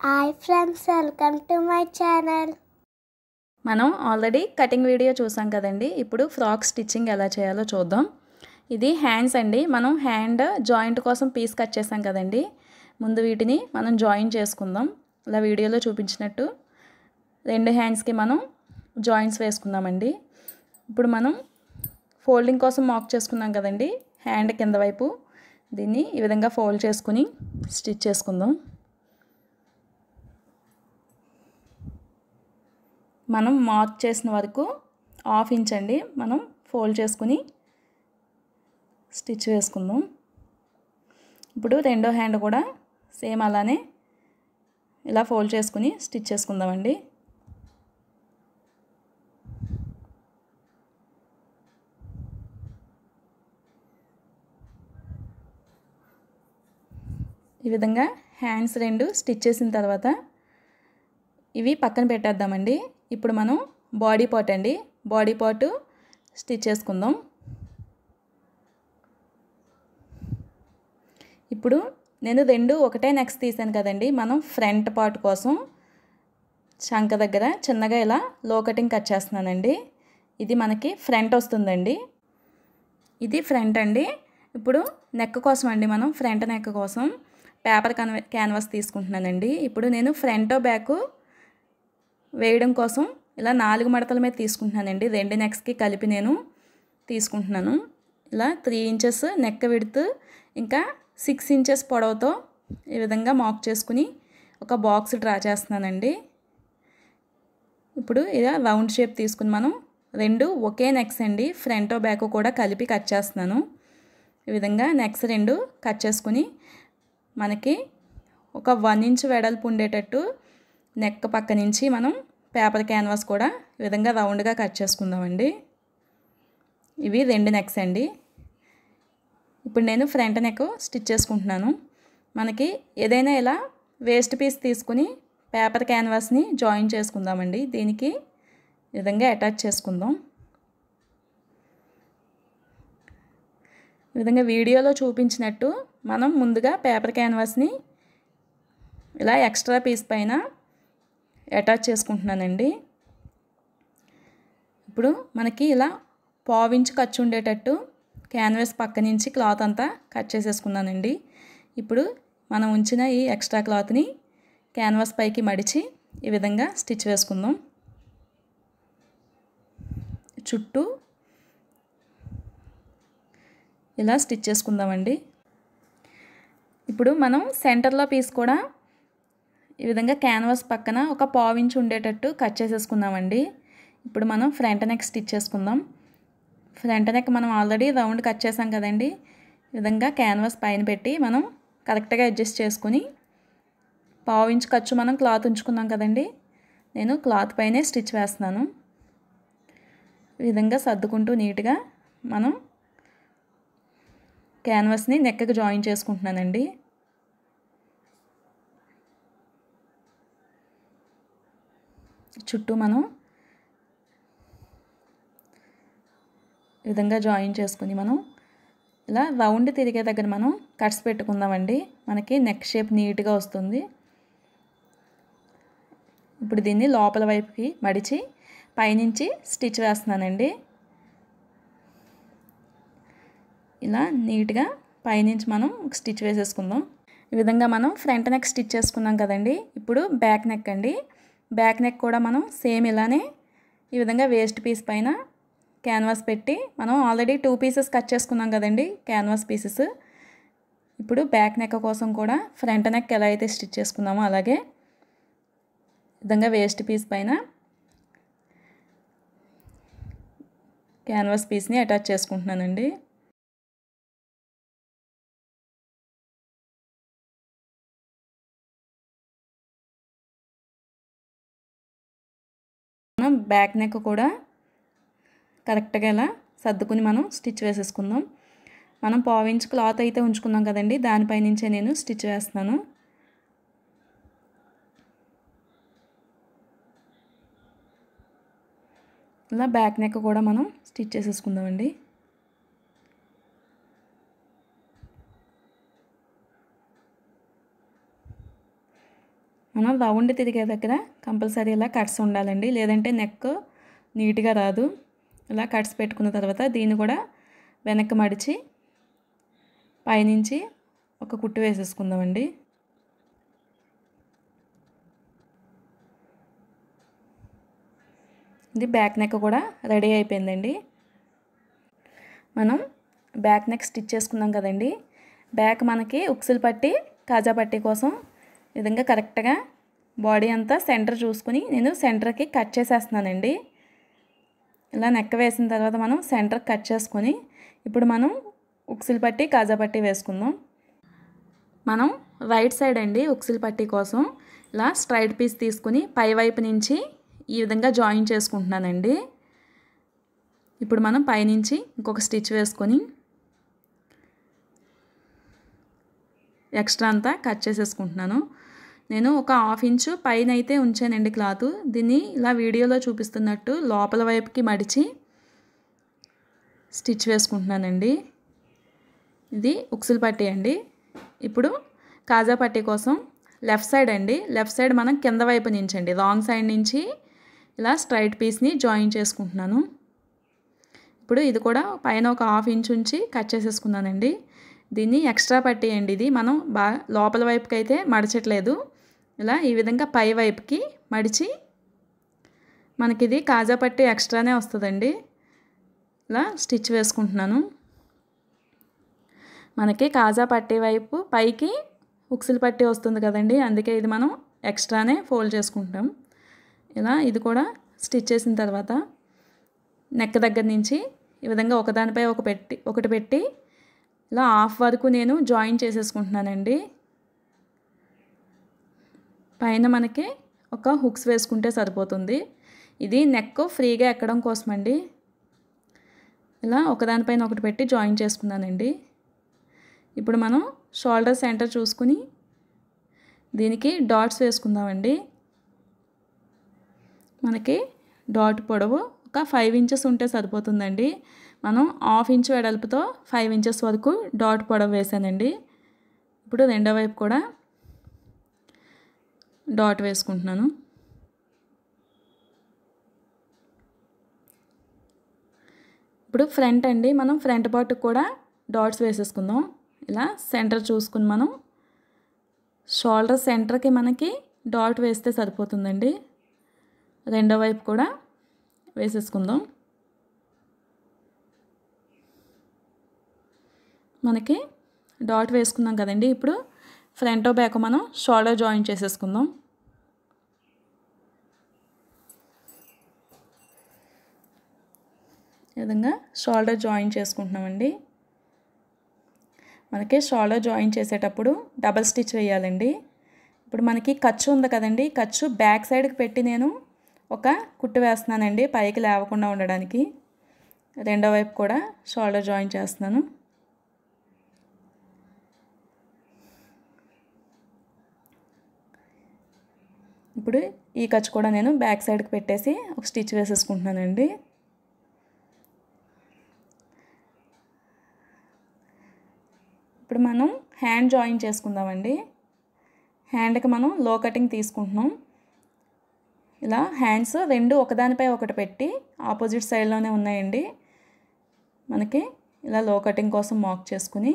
Hi friends, welcome to my channel. మనం already cutting video చూసాం కదండి. ఇప్పుడు ఫ్రాక్ స్టిచ్చింగ్ ఎలా చేయాలో చూద్దాం. ఇది హ్యాండ్స్ అండి. మనం హ్యాండ్ జాయింట్ కోసం పీస్ కట్ చేసాం కదండి. ముందు వీటిని మనం జాయిన్ చేసుకుందాం. ఇలా వీడియోలో చూపించినట్టు రెండు హ్యాండ్స్కి మనం జాయింట్స్ వేసుకుందామండి. ఇప్పుడు మనం ఫోల్డింగ్ కోసం మార్క్ చేసుకున్నాం కదండి. హ్యాండ్ కింద వైపు దీన్ని ఈ విధంగా ఫోల్డ్ చేసుకుని స్టిచ్ చేసుకుందాం. మనం మార్క్ చేసిన వరకు 1/2 ఇంచ్ అండి మనం ఫోల్డ్ చేసుకుని స్టిచ్ వేసుకుందాం. ఇప్పుడు రెండో హ్యాండ్ కూడా సేమ్ అలానే ఇలా ఫోల్డ్ చేసుకుని స్టిచ్ చేసుకుందామండి. ఈ విధంగా హ్యాండ్స్ రెండు స్టిచ్ చేసిన తర్వాత ఇవి పక్కన పెట్టేద్దామండి. ఇప్పుడు మనం బాడీ పార్ట్ అండి, బాడీ పార్ట్ స్టిచ్ చేసుకుందాం. ఇప్పుడు నేను రెండు ఒకటే నెక్స్ట్ తీసాను కదండి. మనం ఫ్రంట్ పార్ట్ కోసం చంక దగ్గర చిన్నగా ఇలా లో కటింగ్ కట్ చేస్తున్నానండి. ఇది మనకి ఫ్రంట్ వస్తుందండి. ఇది ఫ్రంట్ అండి. ఇప్పుడు నెక్ కోసం అండి, మనం ఫ్రంట్ నెక్ కోసం పేపర్ క్యాన్వాస్ తీసుకుంటున్నానండి. ఇప్పుడు నేను ఫ్రంట్ బ్యాక్ వేయడం కోసం ఇలా 4 మడతల మీద తీసుకుంటున్నానండి. రెండు నెక్స్కి కలిపి నేను తీసుకుంటున్నాను. ఇలా 3 ఇంచెస్ నెక్ విడ్త్, ఇంకా 6 ఇంచెస్ పొడవుతో ఈ విధంగా మార్క్ చేసుకుని ఒక బాక్స్ డ్రా చేస్తున్నానండి. ఇప్పుడు ఇలా రౌండ్ షేప్ తీసుకుని మనం రెండు ఒకే నెక్స్ అండి, ఫ్రంట్ బ్యాక్ కూడా కలిపి కట్ చేస్తున్నాను. ఈ విధంగా నెక్స్ రెండు కట్ చేసుకుని మనకి ఒక 1 ఇంచ్ వెడల్పు ఉండేటట్టు నెక్ పక్క నుంచి మనం పేపర్ క్యాన్వాస్ కూడా ఈ విధంగా రౌండ్గా కట్ చేసుకుందామండి. ఇవి రెండు నెక్స్ అండి. ఇప్పుడు నేను ఫ్రంట్ నెక్ స్టిచ్ చేసుకుంటున్నాను. మనకి ఏదైనా ఇలా వేస్ట్ పీస్ తీసుకుని పేపర్ క్యాన్వాస్ని జాయిన్ చేసుకుందామండి. దీనికి ఈ విధంగా అటాచ్ చేసుకుందాం. ఈ విధంగా వీడియోలో చూపించినట్టు మనం ముందుగా పేపర్ క్యాన్వాస్ని ఇలా ఎక్స్ట్రా పీస్ పైన అటాచ్ చేసుకుంటున్నానండి. ఇప్పుడు మనకి ఇలా 1/4 ఇంచ్ ఖర్చు ఉండేటట్టు క్యాన్వాస్ పక్క నుంచి క్లాత్ అంతా కట్ చేసేసుకున్నానండి. ఇప్పుడు మనం ఉంచిన ఈ ఎక్స్ట్రా క్లాత్ని క్యాన్వాస్ పైకి మడిచి ఈ విధంగా స్టిచ్ వేసుకుందాం. చుట్టూ ఇలా స్టిచ్ చేసుకుందామండి. ఇప్పుడు మనం సెంటర్లో పీస్ కూడా ఈ విధంగా క్యాన్వాస్ పక్కన ఒక 1/4 ఇంచ్ ఉండేటట్టు కట్ చేసేసుకుందామండి. ఇప్పుడు మనం ఫ్రంట్ నెక్ స్టిచ్ చేసుకుందాం. ఫ్రంట్ నెక్ మనం ఆల్రెడీ రౌండ్ కట్ చేసాం కదండి. ఈ విధంగా క్యాన్వాస్ పైన పెట్టి మనం కరెక్ట్గా అడ్జస్ట్ చేసుకుని 1/4 ఇంచ్ ఖర్చు మనం క్లాత్ ఉంచుకున్నాం కదండి. నేను క్లాత్ పైనే స్టిచ్ వేస్తున్నాను. ఈ విధంగా సర్దుకుంటూ నీట్గా మనం క్యాన్వాస్ని నెక్కి జాయిన్ చేసుకుంటున్నానండి. చుట్టూ మనం ఈ విధంగా జాయిన్ చేసుకుని మనం ఇలా రౌండ్ తిరిగే దగ్గర మనం కట్స్ పెట్టుకుందామండి. మనకి నెక్ షేప్ నీట్గా వస్తుంది. ఇప్పుడు దీన్ని లోపల వైపుకి మడిచి పైనుంచి స్టిచ్ వేస్తున్నానండి. ఇలా నీట్గా పైనుంచి మనం స్టిచ్ వేసేసుకుందాం. ఈ విధంగా మనం ఫ్రంట్ నెక్ స్టిచ్ చేసుకున్నాం కదండి. ఇప్పుడు బ్యాక్ నెక్ అండి. బ్యాక్ నెక్ కూడా మనం సేమ్ ఇలానే ఈ విధంగా వేస్ట్ పీస్ పైన క్యాన్వాస్ పెట్టి మనం ఆల్రెడీ 2 పీసెస్ కట్ చేసుకున్నాం కదండి, క్యాన్వాస్ పీసెస్. ఇప్పుడు బ్యాక్ నెక్ కోసం కూడా ఫ్రంట్ నెక్ ఎలా అయితే స్టిచ్ చేసుకున్నామో అలాగే ఈ విధంగా వేస్ట్ పీస్ పైన క్యాన్వాస్ పీస్ని అటాచ్ చేసుకుంటున్నానండి. మనం బ్యాక్ నెక్ కూడా కరెక్ట్గా ఇలా సర్దుకుని మనం స్టిచ్ వేసేసుకుందాం. మనం 1/4 ఇంచ్ క్లాత్ అయితే ఉంచుకున్నాం కదండి, దానిపై నుంచే నేను స్టిచ్ వేస్తున్నాను. ఇలా బ్యాక్ నెక్ కూడా మనం స్టిచ్ చేసేసుకుందామండి. మనం రౌండ్ తిరిగే దగ్గర కంపల్సరీ ఇలా కట్స్ ఉండాలండి, లేదంటే నెక్ నీట్గా రాదు. ఇలా కట్స్ పెట్టుకున్న తర్వాత దీన్ని కూడా వెనక్కి మడిచి పైనుంచి ఒక కుట్టు వేసేసుకుందామండి. ఇది బ్యాక్ నెక్ కూడా రెడీ అయిపోయిందండి. మనం బ్యాక్ నెక్ స్టిచ్ చేసుకున్నాం కదండి. బ్యాక్ మనకి ఉక్సులు పట్టి కాజా పట్టి కోసం ఈ విధంగా కరెక్ట్గా బాడీ అంతా సెంటర్ చూసుకుని నేను సెంటర్కి కట్ చేసేస్తున్నానండి. ఇలా నెక్ వేసిన తర్వాత మనం సెంటర్ కట్ చేసుకొని ఇప్పుడు మనం ఉక్సులు పట్టి కాజా పట్టి వేసుకుందాం. మనం రైట్ సైడ్ అండి ఉక్సులు పట్టి కోసం ఇలా స్ట్రైట్ పీస్ తీసుకుని పై వైపు నుంచి ఈ విధంగా జాయిన్ చేసుకుంటున్నానండి. ఇప్పుడు మనం పైనుంచి ఇంకొక స్టిచ్ వేసుకొని ఎక్స్ట్రా అంతా కట్ చేసేసుకుంటున్నాను. నేను ఒక 1/2 ఇంచు పైన అయితే ఉంచానండి క్లాత్. దీన్ని ఇలా వీడియోలో చూపిస్తున్నట్టు లోపల వైపుకి మడిచి స్టిచ్ వేసుకుంటున్నానండి. ఇది ఉక్సులు పట్టి అండి. ఇప్పుడు కాజా పట్టి కోసం లెఫ్ట్ సైడ్ అండి, లెఫ్ట్ సైడ్ మనం కింద వైపు నుంచి అండి రాంగ్ సైడ్ నుంచి ఇలా స్ట్రైట్ పీస్ని జాయిన్ చేసుకుంటున్నాను. ఇప్పుడు ఇది కూడా పైన ఒక 1/2 ఇంచు ఉంచి కట్ చేసేసుకున్నానండి. దీన్ని ఎక్స్ట్రా పట్టి అండి, ఇది మనం బాగా లోపల వైపుకి అయితే మడచట్లేదు. ఇలా ఈ విధంగా పై వైపుకి మడిచి మనకి ఇది కాజా పట్టి ఎక్స్ట్రానే వస్తుందండి. ఇలా స్టిచ్ వేసుకుంటున్నాను. మనకి కాజా పట్టి వైపు పైకి ఉక్సులు పట్టి వస్తుంది కదండి, అందుకే ఇది మనం ఎక్స్ట్రానే ఫోల్డ్ చేసుకుంటాం. ఇలా ఇది కూడా స్టిచ్ చేసిన తర్వాత నెక్ దగ్గర నుంచి ఈ విధంగా ఒకదానిపై ఒకటి పెట్టి ఇలా హాఫ్ వరకు నేను జాయిన్ చేసేసుకుంటున్నానండి. పైన మనకి ఒక హుక్స్ వేసుకుంటే సరిపోతుంది. ఇది నెక్ ఫ్రీగా ఎక్కడం కోసమండి. ఇలా ఒకదానిపైన ఒకటి పెట్టి జాయిన్ చేసుకున్నానండి. ఇప్పుడు మనం షోల్డర్ సెంటర్ చూసుకుని దీనికి డాట్స్ వేసుకుందామండి. మనకి డాట్ పొడవు ఒక 5 ఇంచెస్ ఉంటే సరిపోతుందండి. మనం 1/2 ఇంచు వెడల్పుతో 5 ఇంచెస్ వరకు డాట్ పొడవు వేసానండి. ఇప్పుడు రెండో వైపు కూడా డాట్ వేసుకుంటున్నాను. ఇప్పుడు ఫ్రంట్ అండి, మనం ఫ్రంట్ పార్ట్కి కూడా డాట్స్ వేసేసుకుందాం. ఇలా సెంటర్ చూసుకుని మనం షోల్డర్ సెంటర్కి మనకి డాట్ వేస్తే సరిపోతుందండి. రెండో వైపు కూడా వేసేసుకుందాం. మనకి డాట్ వేసుకున్నాం కదండి. ఇప్పుడు ఫ్రంట్ బ్యాక్ మనం షోల్డర్ జాయిన్ చేసేసుకుందాం. ఈ విధంగా షోల్డర్ జాయిన్ చేసుకుంటున్నామండి. మనకి షోల్డర్ జాయిన్ చేసేటప్పుడు డబల్ స్టిచ్ వేయాలండి. ఇప్పుడు మనకి ఖర్చు ఉంది కదండి, ఖర్చు బ్యాక్ సైడ్కి పెట్టి నేను ఒక కుట్టు వేస్తున్నానండి పైకి లేవకుండా ఉండడానికి. రెండో వైపు కూడా షోల్డర్ జాయిన్ చేస్తున్నాను. ఇప్పుడు ఈ ఖర్చు కూడా నేను బ్యాక్ సైడ్కి పెట్టేసి ఒక స్టిచ్ వేసేసుకుంటున్నానండి. ఇప్పుడు మనం హ్యాండ్ జాయిన్ చేసుకుందామండి. హ్యాండ్కి మనం లో కటింగ్ తీసుకుంటున్నాం. ఇలా హ్యాండ్స్ రెండు ఒకదానిపై ఒకటి పెట్టి ఆపోజిట్ సైడ్లోనే ఉన్నాయండి. మనకి ఇలా లో కటింగ్ కోసం మార్క్ చేసుకుని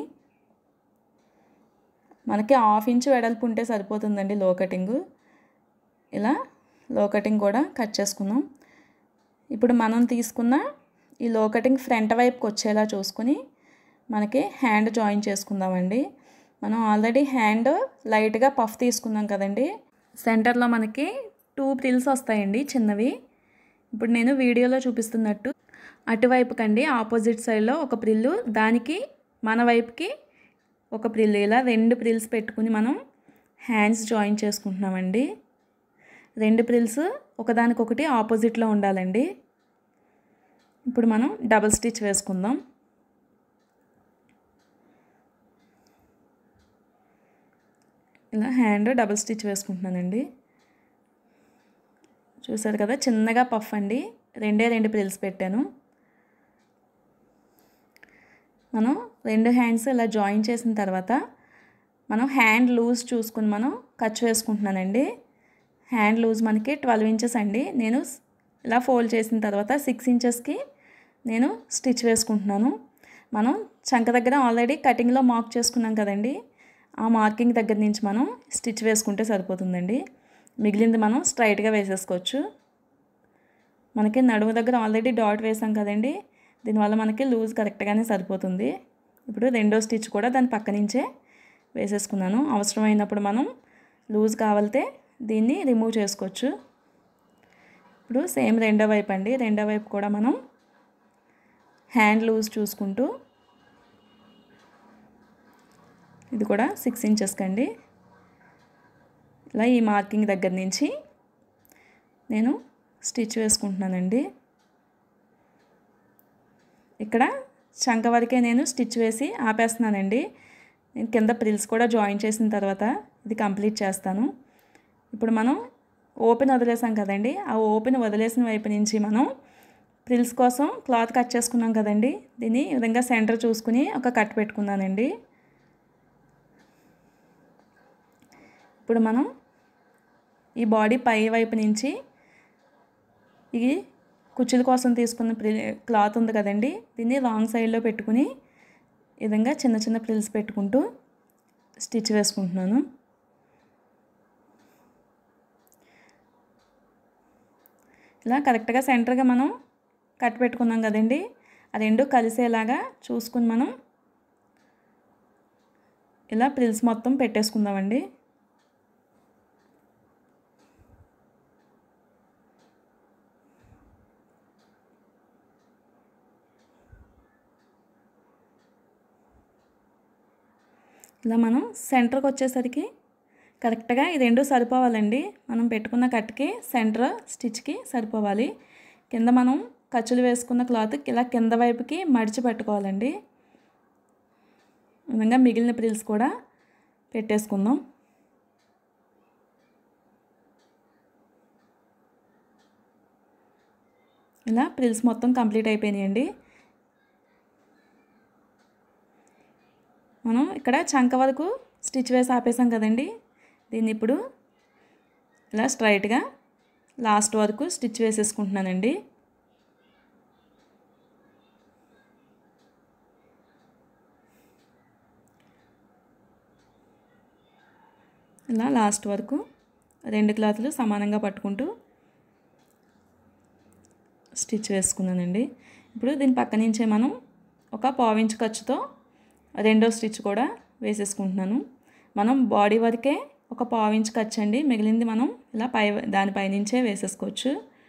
మనకి 1/2 ఇంచు వెడల్పు ఉంటే సరిపోతుందండి లో కటింగు. ఇలా లో కటింగ్ కూడా కట్ చేసుకుందాం. ఇప్పుడు మనం తీసుకున్న ఈ లో కటింగ్ ఫ్రంట్ వైపుకి వచ్చేలా చూసుకుని మనకి హ్యాండ్ జాయిన్ చేసుకుందామండి. మనం ఆల్రెడీ హ్యాండ్ లైట్గా పఫ్ తీసుకున్నాం కదండి. సెంటర్లో మనకి 2 ప్రిల్స్ వస్తాయండి చిన్నవి. ఇప్పుడు నేను వీడియోలో చూపిస్తున్నట్టు అటువైపు కండి ఆపోజిట్ సైడ్లో ఒక ప్రిల్లు, దానికి మన వైపుకి ఒక ప్రిల్లు, ఇలా 2 ప్రిల్స్ పెట్టుకుని మనం హ్యాండ్స్ జాయిన్ చేసుకుంటున్నామండి. 2 ప్రిల్స్ ఒకదానికొకటి ఆపోజిట్లో ఉండాలండి. ఇప్పుడు మనం డబుల్ స్టిచ్ వేసుకుందాం. ఇలా హ్యాండ్ డబుల్ స్టిచ్ వేసుకుంటున్నానండి. చూసారు కదా, చిన్నగా పఫ్ అండి, 2 ప్రిల్స్ పెట్టాను. మనం 2 హ్యాండ్స్ ఇలా జాయిన్ చేసిన తర్వాత మనం హ్యాండ్ లూజ్ చూసుకుని మనం ఖర్చు వేసుకుంటున్నానండి. హ్యాండ్ లూజ్ మనకి 12 ఇంచెస్ అండి. నేను ఇలా ఫోల్డ్ చేసిన తర్వాత 6 ఇంచెస్కి నేను స్టిచ్ వేసుకుంటున్నాను. మనం చంక దగ్గర ఆల్రెడీ కటింగ్లో మార్క్ చేసుకున్నాం కదండి, ఆ మార్కింగ్ దగ్గర నుంచి మనం స్టిచ్ వేసుకుంటే సరిపోతుందండి. మిగిలింది మనం స్ట్రైట్గా వేసేసుకోవచ్చు. మనకి నడుము దగ్గర ఆల్రెడీ డాట్ వేసాం కదండి, దీనివల్ల మనకి లూజ్ కరెక్ట్గానే సరిపోతుంది. ఇప్పుడు రెండో స్టిచ్ కూడా దాని పక్క నుంచే వేసేసుకున్నాను. అవసరమైనప్పుడు మనం లూజ్ కావాలితే దీన్ని రిమూవ్ చేసుకోవచ్చు. ఇప్పుడు సేమ్ రెండో వైపు అండి, రెండో వైపు కూడా మనం హ్యాండ్ లూజ్ చూసుకుంటూ ఇది కూడా 6 ఇంచెస్కి అండి, ఇలా ఈ మార్కింగ్ దగ్గర నుంచి నేను స్టిచ్ వేసుకుంటున్నానండి. ఇక్కడ చంక వరకే నేను స్టిచ్ వేసి ఆపేస్తున్నానండి. నేను కింద ప్రిల్స్ కూడా జాయిన్ చేసిన తర్వాత ఇది కంప్లీట్ చేస్తాను. ఇప్పుడు మనం ఓపెన్ వదిలేసాం కదండి, ఆ ఓపెన్ వదిలేసిన వైపు నుంచి మనం ప్రిల్స్ కోసం క్లాత్ కట్ చేసుకున్నాం కదండి, దీన్ని ఈ విధంగా సెంటర్ చూసుకుని ఒక కట్ పెట్టుకున్నానండి. ఇప్పుడు మనం ఈ బాడీ పై వైపు నుంచి ఈ కుచ్చుల కోసం తీసుకున్న క్లాత్ ఉంది కదండి, దీన్ని రాంగ్ సైడ్లో పెట్టుకుని ఈ విధంగా చిన్న చిన్న ప్రిల్స్ పెట్టుకుంటూ స్టిచ్ వేసుకుంటున్నాను. ఇలా కరెక్ట్గా సెంటర్గా మనం కట్ పెట్టుకున్నాం కదండి, ఆ రెండు కలిసేలాగా చూసుకుని మనం ఇలా ప్రిల్స్ మొత్తం పెట్టేసుకుందామండి. ఇలా మనం సెంటర్కి వచ్చేసరికి కరెక్ట్గా ఈ రెండు సరిపోవాలండి. మనం పెట్టుకున్న కట్కి సెంటర్ స్టిచ్కి సరిపోవాలి. కింద మనం ఖర్చులు వేసుకున్న క్లాత్ ఇలా కింద వైపుకి మడిచి పెట్టుకోవాలండి. ఈ విధంగా మిగిలిన ప్రిల్స్ కూడా పెట్టేసుకుందాం. ఇలా ప్రిల్స్ మొత్తం కంప్లీట్ అయిపోయినాయండి. మనం ఇక్కడ చంక వరకు స్టిచ్ వేసి ఆపేసాం కదండి, దీన్ని ఇప్పుడు ఇలా స్ట్రైట్గా లాస్ట్ వరకు స్టిచ్ వేసేసుకుంటున్నానండి. ఇలా లాస్ట్ వరకు రెండు క్లాత్లు సమానంగా పట్టుకుంటూ స్టిచ్ వేసుకున్నానండి. ఇప్పుడు దీని పక్క నుంచే మనం ఒక 1/4 ఇంచ్ ఖర్చుతో రెండో స్టిచ్ కూడా వేసేసుకుంటున్నాను. మనం బాడీ వరకే ఒక 1/4 ఇంచ్ ఖర్చు అండి, మిగిలింది మనం ఇలా దానిపైనుంచే వేసేసుకోవచ్చు.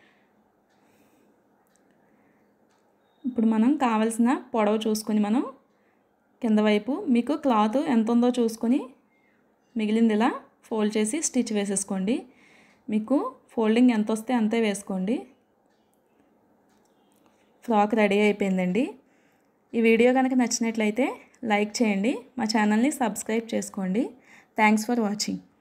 ఇప్పుడు మనం కావాల్సిన పొడవు చూసుకొని మనం కింద వైపు మీకు క్లాత్ ఎంత ఉందో చూసుకొని మిగిలింది ఇలా ఫోల్డ్ చేసి స్టిచ్ వేసేసుకోండి. మీకు ఫోల్డింగ్ ఎంత వస్తే అంతే వేసుకోండి. ఫ్రాక్ రెడీ అయిపోయిందండి. ఈ వీడియో కనుక నచ్చినట్లయితే లైక్ చేయండి, మా ఛానల్ని సబ్స్క్రైబ్ చేసుకోండి. Thanks for watching.